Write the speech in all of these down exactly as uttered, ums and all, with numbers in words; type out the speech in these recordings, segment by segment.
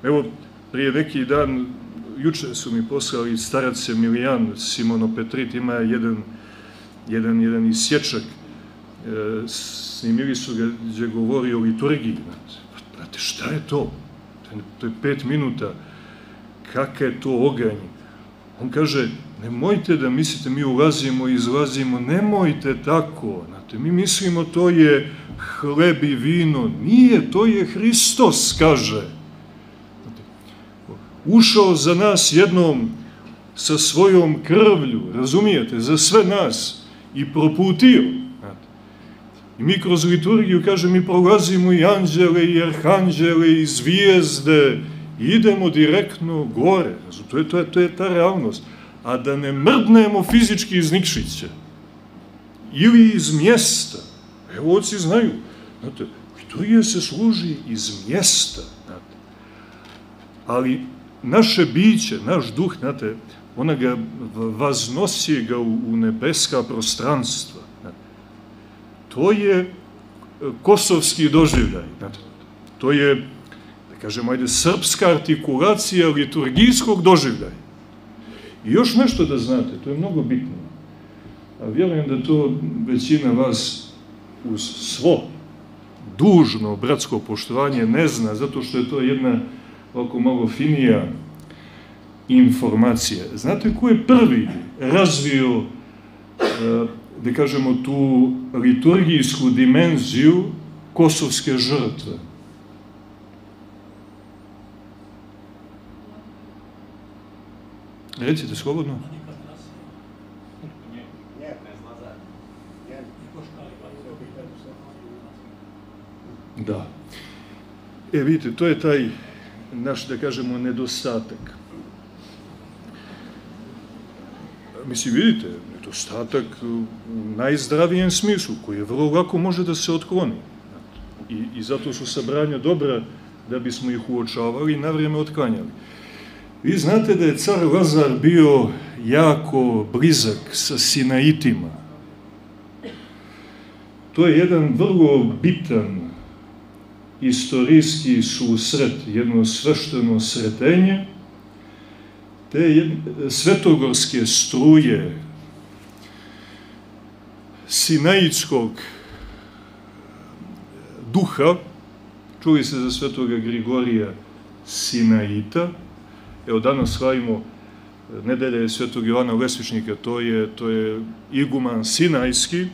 Evo, prije neki dan, juče su mi poslali starac Emilijan Simonopetrit, ima jedan, jedan, jedan isječak, e, snimili su ga gdje govori o liturgiji. Znate, šta je to? To je pet minuta. Kakav je to oganj? On kaže, nemojte da mislite, mi ulazimo i izlazimo, nemojte tako. Znate, mi mislimo to je hleb i vino. Nije, to je Hristos, kaže. Znate, ušao za nas jednom sa svojom krvlju, razumijete, za sve nas i proputio. Znate. I mi kroz liturgiju, kaže, mi prolazimo i anđele i arhanđele i zvijezde i idemo direktno gore. To je, to je, to je ta realnost. A da ne mrdnemo fizički iz Nikšića ili iz mjesta. Evo, oci znaju. Znate, liturgija se služi iz mjesta. Znate. Ali naše biće, naš duh, znate, ona ga vaznosi ga u, u nebeska prostranstva. Znate. To je kosovski doživljaj. Znate. To je, da kažemo, ajde, srpska artikulacija liturgijskog doživljaja. I još nešto da znate, to je mnogo bitno. A vjerujem da to većina vas uz svo dužno bratsko poštovanje ne zna, zato što je to jedna ovako malo finija informacija. Znate ko je prvi razvio, da kažemo, tu liturgijsku dimenziju kosovske žrtve? Recite, slobodno. Da. E, vidite, to je taj naš, da kažemo, nedostatak. Mislim, vidite, nedostatak u najzdravijem smislu, koji je vrlo lako može da se otkloni. I, i zato su sabranja dobra, da bismo ih uočavali i na vrijeme otklanjali. Vi znate da je car Lazar bio jako blizak sa Sinaitima. To je jedan vrlo bitan istorijski susret, jedno svešteno sretenje, te svetogorske struje sinaitskog duha, čuli se za svetoga Grigorija Sinaita. Evo, danas slavimo, nedelja je svetog Jovana Lesvičnika, to je, to je iguman sinajski,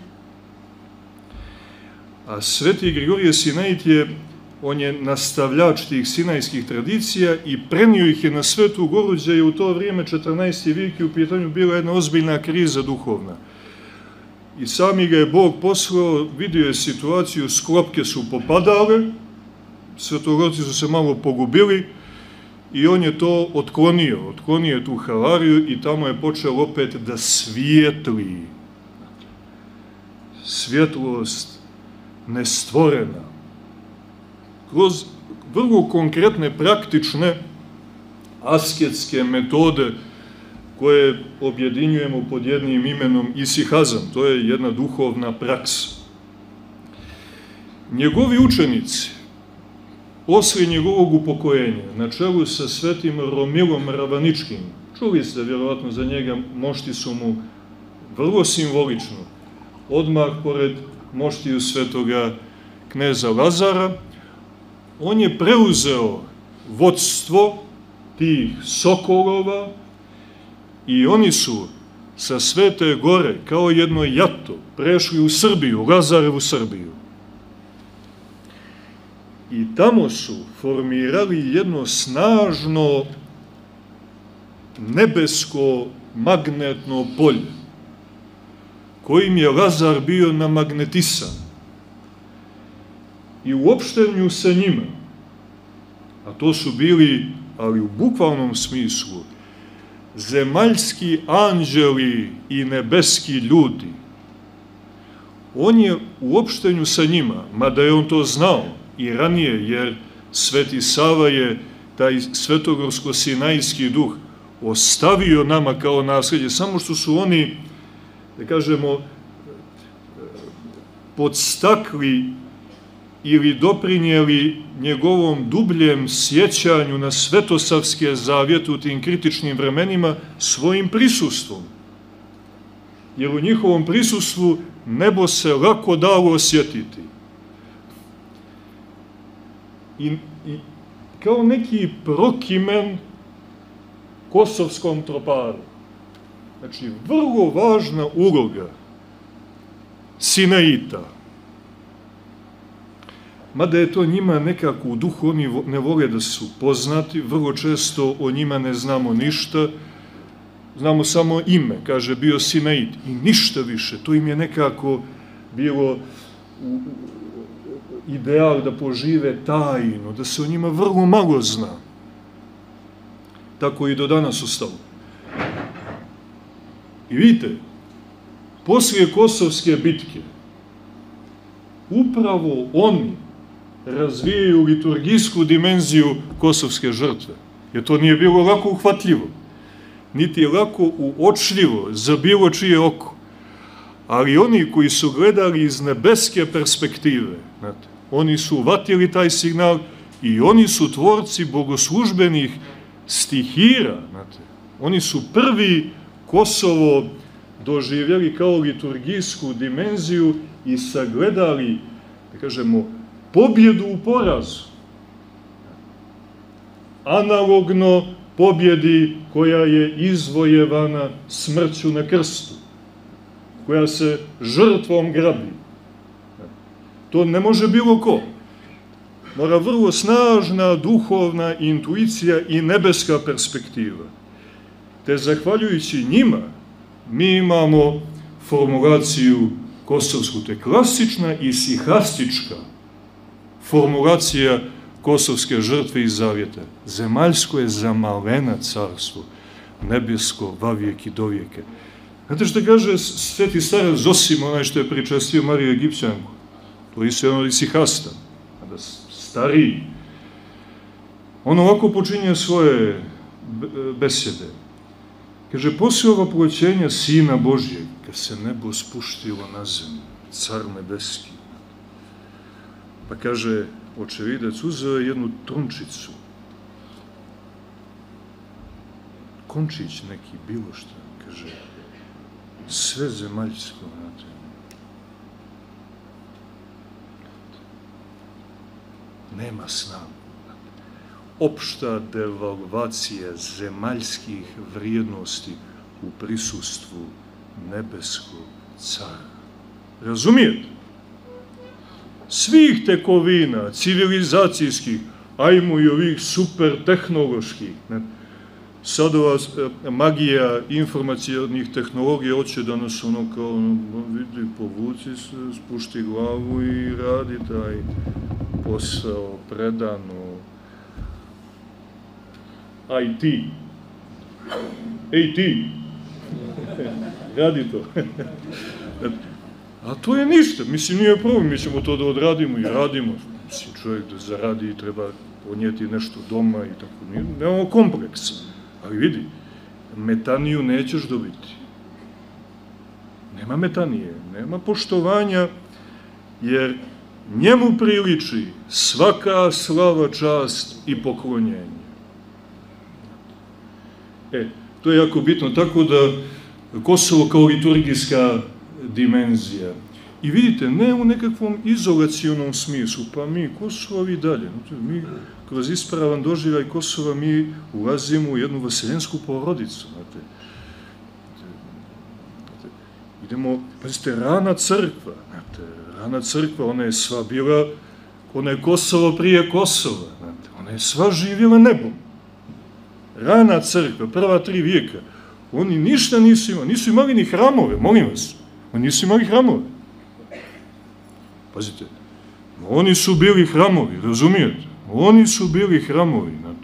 a sveti Grigorije Sinait je, on je nastavljač tih sinajskih tradicija i prenio ih je na Svetu Goru, gdje je u to vrijeme četrnaesti vijek i u pitanju bila jedna ozbiljna kriza duhovna. I sami ga je Bog poslao, vidio je situaciju, sklopke su popadale, svetogorci su se malo pogubili, i on je to otklonio, otklonio je tu havariju i tamo je počeo opet da svijetli. Svjetlost nestvorena. Kroz vrlo konkretne, praktične, asketske metode koje objedinjujemo pod jednim imenom isihazam. To je jedna duhovna praksa. Njegovi učenici, posle njegovog upokojenja, na čelu sa svetim Romilom Ravaničkim, čuli ste vjerovatno za njega, mošti su mu vrlo simbolično, odmah pored moštiju svetoga kneza Lazara, on je preuzeo vodstvo tih sokolova i oni su sa Svete Gore, kao jedno jato, prešli u Srbiju, Lazarevu Srbiju. I tamo su formirali jedno snažno nebesko magnetno polje, kojim je Lazar bio namagnetisan. I u opštenju sa njima, a to su bili, ali u bukvalnom smislu, zemaljski anđeli i nebeski ljudi, on je u opštenju sa njima, mada je on to znao i ranije, jer Sveti Sava je taj svetogorsko-sinajski duh ostavio nama kao nasljeđe, samo što su oni, da kažemo, podstakli ili doprinijeli njegovom dubljem sjećanju na svetosavske zavjete u tim kritičnim vremenima svojim prisustvom. Jer u njihovom prisustvu nebo se lako dalo osjetiti. I, i kao neki prokimen kosovskom troparu. Znači, vrlo važna uloga Sinaita. Mada je to njima nekako u duhu, oni ne vole da su poznati, vrlo često o njima ne znamo ništa, znamo samo ime, kaže, bio Sinait, i ništa više. To im je nekako bilo ideal da požive tajno, da se o njima vrlo malo zna. Tako i do danas ostalo. I vidite, poslije Kosovske bitke, upravo oni razvijaju liturgijsku dimenziju kosovske žrtve. Jer to nije bilo lako uhvatljivo, niti je lako uočljivo za bilo čije oko. Ali oni koji su gledali iz nebeske perspektive, znate, oni su uvatili taj signal i oni su tvorci bogoslužbenih stihira. Znate. Oni su prvi Kosovo doživjeli kao liturgijsku dimenziju i sagledali, da kažemo, pobjedu u porazu. Analogno pobjedi koja je izvojevana smrću na krstu, koja se žrtvom grabi. To ne može bilo ko. Mora vrlo snažna duhovna intuicija i nebeska perspektiva. Te zahvaljujući njima mi imamo formulaciju kosovsku. To je klasična i sihastička formulacija kosovske žrtve i zavjeta. Zemaljsko je zamalena carstvo, nebesko vavijek i dovijeke. Znate što kaže sveti starac Zosim, onaj što je pričastio Mariju Egipćanku? To je sve ono i sihasta, stariji. On ovako počinje svoje besede. Kaže, poslije ova povećenja Sina Božjeg, kad se nebo spuštilo na zemlju, car nebeski, pa kaže, očevidac uzeo jednu trunčicu, končić neki, bilo što, kaže, sve zemaljsko, znate. Nema snagu. Opšta devalvacija zemaljskih vrijednosti u prisustvu nebeskog cara. Razumijete? Svih tekovina, civilizacijskih, ajmo i ovih super tehnoloških, ne? Sad ova magija informacijalnih tehnologija hoće da nas ono kao, ono, vidi, povuci se, spušti glavu i radi taj posao predano. I T. A T. Radi to. A to je ništa. Mislim, nije problem. Mi ćemo to da odradimo i radimo. Mislim, čovjek da zaradi treba ponijeti nešto doma i tako. Nemamo kompleksa. Ali vidi, metaniju nećeš dobiti. Nema metanije, nema poštovanja, jer njemu priliči svaka slava, čast i poklonjenje. E, to je jako bitno, tako da Kosovo kao liturgijska dimenzija. I vidite, ne u nekakvom izolacionom smislu, pa mi Kosovo i dalje. Mi kroz ispravan doživljaj Kosova mi ulazimo u jednu vaseljensku porodicu. Znate. Idemo, pazite, rana crkva. Znate, rana crkva, ona je sva bila, ona je Kosovo prije Kosova. Znate, ona je sva živjela nebom. Rana crkva, prva tri vijeka, oni ništa nisu imali, nisu imali ni hramove, molim vas. Oni nisu imali hramove. Pazite, oni su bili hramovi, razumijete? Oni su bili hramovi, znate.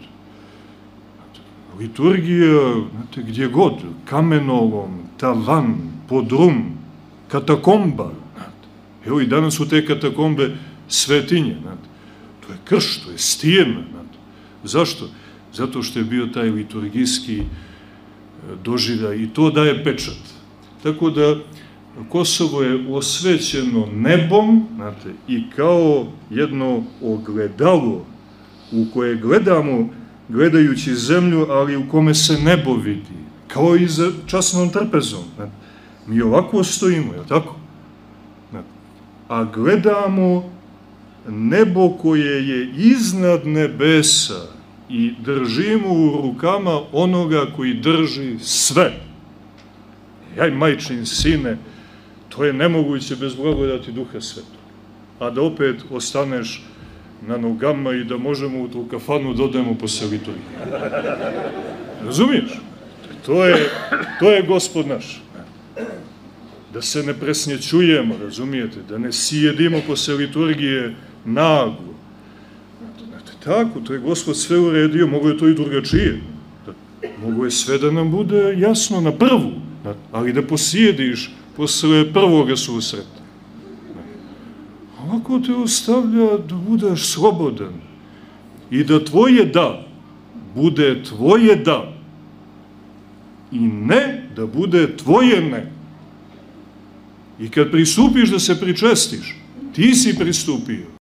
Liturgija, znate, gdje god, kamenolom, tavan, podrum, katakomba, znate. Evo i danas su te katakombe svetinje, znate. To je krš, to je stijena, znate. Zašto? Zato što je bio taj liturgijski doživljaj i to daje pečat. Tako da Kosovo je osvećeno nebom, znate, i kao jedno ogledalo u koje gledamo, gledajući zemlju, ali u kome se nebo vidi, kao i za časnom trpezom. Znate. Mi ovako stojimo, je li tako? Znate. A gledamo nebo koje je iznad nebesa i držimo u rukama onoga koji drži sve. Jaj, majčin sine, to je nemoguće bez blagodati Duha Svetog. A da opet ostaneš na nogama i da možemo u tu kafanu dodajemo posle liturgije. Razumiješ? To je, to je Gospod naš. Da se ne presnjećujemo, razumijete? Da ne sijedimo posle liturgije naglo. Znate, tako, to je Gospod sve uredio, mogo je to i drugačije. Mogo je sve da nam bude jasno na prvu, ali da posijediš posle prvoga susreta. Ovako te ostavlja da budeš slobodan i da tvoje da bude tvoje da i ne da bude tvoje ne. I kad pristupiš da se pričestiš, ti si pristupio.